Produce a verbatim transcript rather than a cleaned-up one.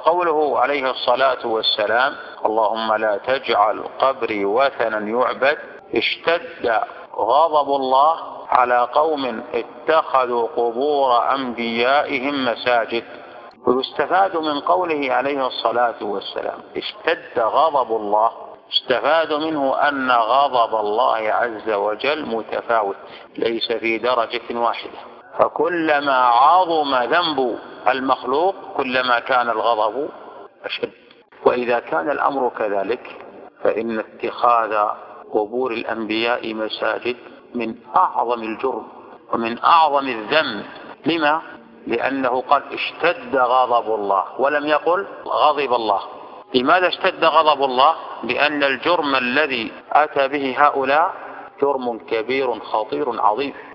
قوله عليه الصلاة والسلام: اللهم لا تجعل قبري وثنا يعبد، اشتد غضب الله على قوم اتخذوا قبور أنبيائهم مساجد. ويستفاد من قوله عليه الصلاة والسلام اشتد غضب الله، استفاد منه أن غضب الله عز وجل متفاوت، ليس في درجة واحدة، فكلما عظم ذنب المخلوق كلما كان الغضب أشد. وإذا كان الأمر كذلك فإن اتخاذ قبور الأنبياء مساجد من أعظم الجرم ومن أعظم الذنب. لما؟ لأنه قال اشتد غضب الله ولم يقل غضب الله. لماذا اشتد غضب الله؟ لأن الجرم الذي أتى به هؤلاء جرم كبير خطير عظيم.